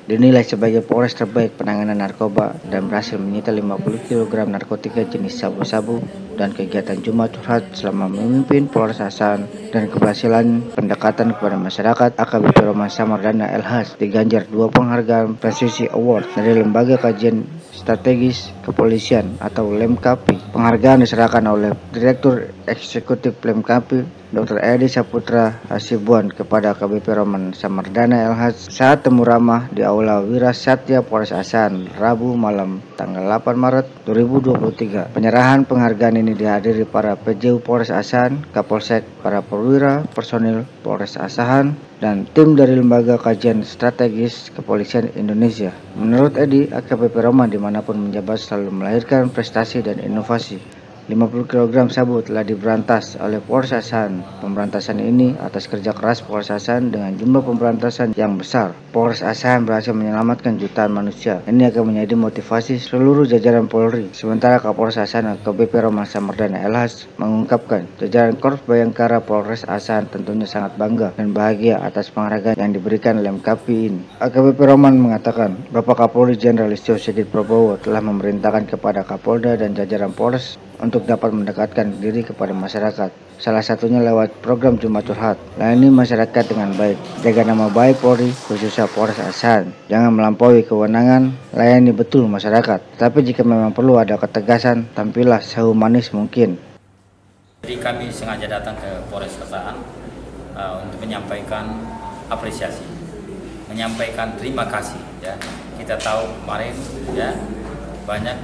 dinilai sebagai Polres terbaik penanganan narkoba dan berhasil menyita 50 kg narkotika jenis sabu-sabu dan kegiatan Jumat Curhat selama memimpin Polres Hasan dan keberhasilan pendekatan kepada masyarakat. AKBP Roman Samardana LH diganjar 2 penghargaan Presisi Award dari Lembaga Kajian Strategis Kepolisian atau LEMKAPI. Penghargaan diserahkan oleh Direktur Eksekutif LEMKAPI Dr. Edi Saputra Hasibuan kepada AKBP Roman Samardana LH saat temu ramah di Aula Wira Satya Polres Hasan Rabu malam tanggal 8 Maret 2023. Penyerahan penghargaan ini dihadiri para PJU Polres Hasan, Kapolsek, para perwira, personil Polres Hasan, dan tim dari Lembaga Kajian Strategis Kepolisian Indonesia. Menurut Edi, AKBP Roman dimanapun menjabat selalu melahirkan prestasi dan inovasi. 50 kg sabu telah diberantas oleh Polres Hasan. Pemberantasan ini atas kerja keras Polres Hasan dengan jumlah pemberantasan yang besar. Polres Hasan berhasil menyelamatkan jutaan manusia. Ini akan menjadi motivasi seluruh jajaran Polri. Sementara Kapolres Hasan AKBP Roman Samardana LH mengungkapkan, jajaran Korps Bayangkara Polres Hasan tentunya sangat bangga dan bahagia atas penghargaan yang diberikan LEMKAPI ini. AKBP Roman mengatakan, Bapak Kapolri Jenderal Listio Sigit Prabowo telah memerintahkan kepada Kapolda dan jajaran Polres untuk dapat mendekatkan diri kepada masyarakat. Salah satunya lewat program Jumat Curhat. Layani masyarakat dengan baik. Jaga nama baik Polri, khususnya Polres Hasan. Jangan melampaui kewenangan, layani betul masyarakat. Tapi jika memang perlu ada ketegasan, tampillah sehumanis mungkin. Jadi kami sengaja datang ke Polres Hasan untuk menyampaikan apresiasi, menyampaikan terima kasih. Ya, kita tahu kemarin ya banyak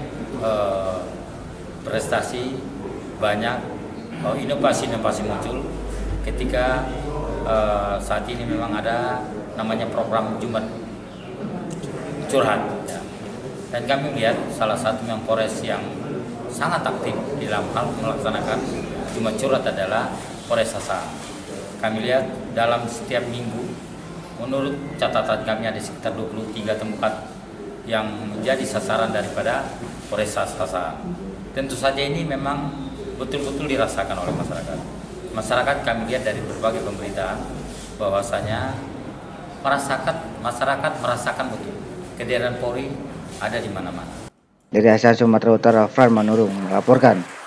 prestasi, banyak inovasi-inovasi muncul ketika saat ini memang ada namanya program Jumat Curhat ya. Dan kami lihat salah satu yang Polres yang sangat aktif di dalam hal melaksanakan Jumat Curhat adalah Polres Hasan. Kami lihat dalam setiap minggu menurut catatan kami ada sekitar 23 tempat yang menjadi sasaran daripada Polres Hasan. Tentu saja ini memang betul-betul dirasakan oleh masyarakat. Masyarakat kami lihat dari berbagai pemberitaan bahwasanya masyarakat merasakan betul kehadiran Polri ada di mana-mana. Dari Hasan Sumatera Utara, Fran Manurung melaporkan.